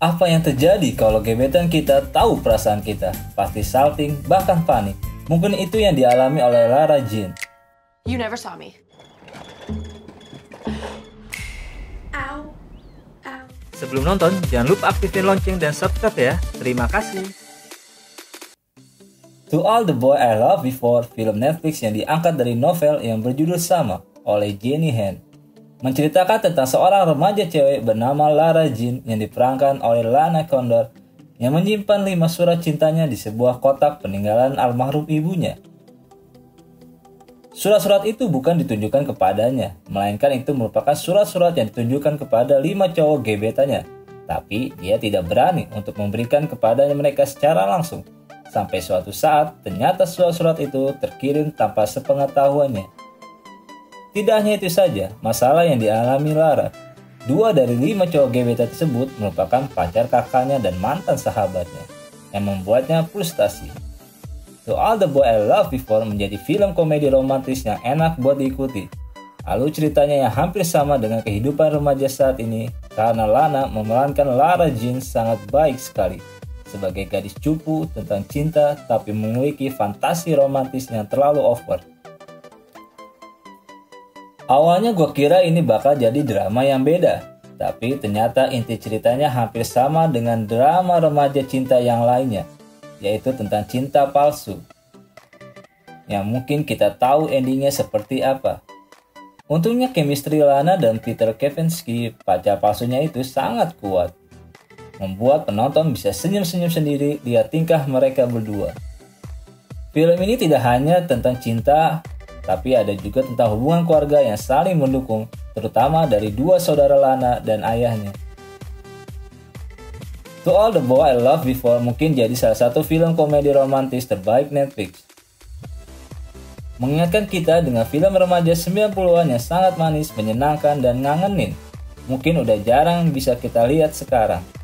Apa yang terjadi kalau gebetan kita tahu perasaan kita? Pasti salting, bahkan panik. Mungkin itu yang dialami oleh Lara Jean. You never saw me. Ow. Ow. Sebelum nonton, jangan lupa aktifin lonceng dan subscribe ya. Terima kasih. To All the Boy I Loved Before, film Netflix yang diangkat dari novel yang berjudul sama oleh Jenny Han, menceritakan tentang seorang remaja cewek bernama Lara Jean yang diperankan oleh Lana Condor yang menyimpan 5 surat cintanya di sebuah kotak peninggalan almarhum ibunya. Surat-surat itu bukan ditunjukkan kepadanya, melainkan itu merupakan surat-surat yang ditunjukkan kepada 5 cowok gebetannya. Tapi dia tidak berani untuk memberikan kepadanya mereka secara langsung. Sampai suatu saat, ternyata surat-surat itu terkirim tanpa sepengetahuannya. Tidak hanya itu saja, masalah yang dialami Lara. 2 dari 5 cowok gebetan tersebut merupakan pacar kakaknya dan mantan sahabatnya, yang membuatnya frustasi. To All the Boy I Loved Before menjadi film komedi romantis yang enak buat diikuti. Alur ceritanya yang hampir sama dengan kehidupan remaja saat ini, karena Lana memerankan Lara Jean sangat baik sekali sebagai gadis cupu tentang cinta tapi memiliki fantasi romantis yang terlalu over. Awalnya gue kira ini bakal jadi drama yang beda, tapi ternyata inti ceritanya hampir sama dengan drama remaja cinta yang lainnya, yaitu tentang cinta palsu. Yang mungkin kita tahu endingnya seperti apa. Untungnya chemistry Lana dan Peter Kavinsky, pacar palsunya itu sangat kuat, membuat penonton bisa senyum-senyum sendiri lihat tingkah mereka berdua. Film ini tidak hanya tentang cinta, tapi ada juga tentang hubungan keluarga yang saling mendukung, terutama dari 2 saudara Lana dan ayahnya. To All the Boy I Loved Before mungkin jadi salah satu film komedi romantis terbaik Netflix. Mengingatkan kita dengan film remaja 90-an yang sangat manis, menyenangkan, dan ngangenin. Mungkin udah jarang bisa kita lihat sekarang.